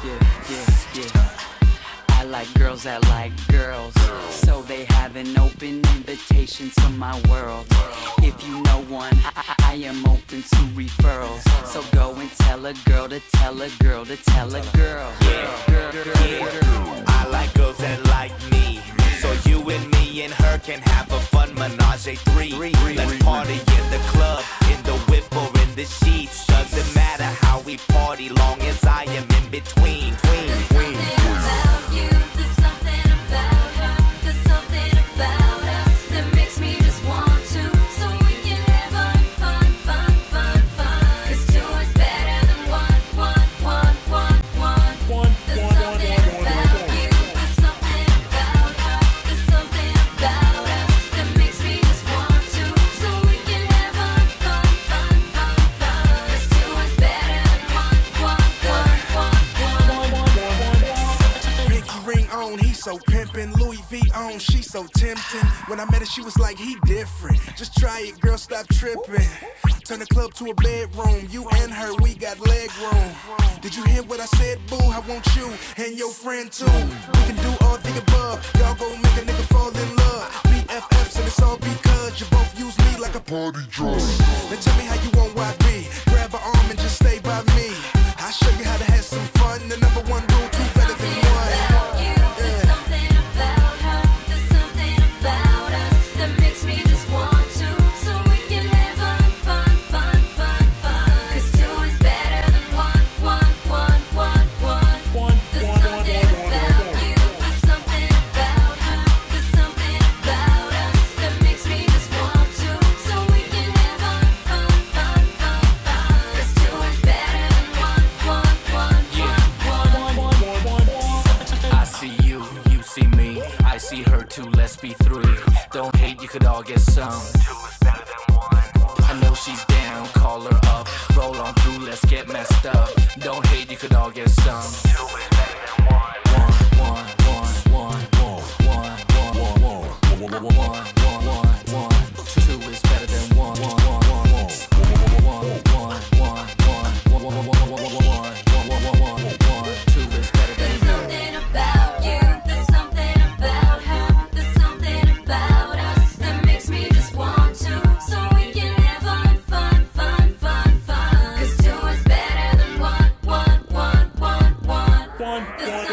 yeah. I like girls that like girls, so they have an open invitation to my world. If you know one, I am open to referrals. So go and tell a girl to tell a girl to tell a girl. I like girls that like me, so you and me and her can have a fun menage a three. Let's party in the club, in the whip or in the sheets. Doesn't matter how we party, long as I am in between. So pimpin', Louis V on, she so tempting. When I met her, she was like, he different. Just try it, girl, stop tripping. Turn the club to a bedroom. You and her, we got leg room. Did you hear what I said, boo? I want you and your friend too. We can do all the above. Y'all go make a nigga fall in love. BFFs, and it's all because you both use me like a party drug. Now tell me how you want YB. Grab her arm and just stay by me. I'll show you how to have some fun. The number one rule, two better than one. I see her too, let's be three. Don't hate, you could all get some. Two is better than one. I know she's down, call her up. Roll on through, let's get messed up. Don't hate, you could all get some. Two is better than one. Two is better than one. One.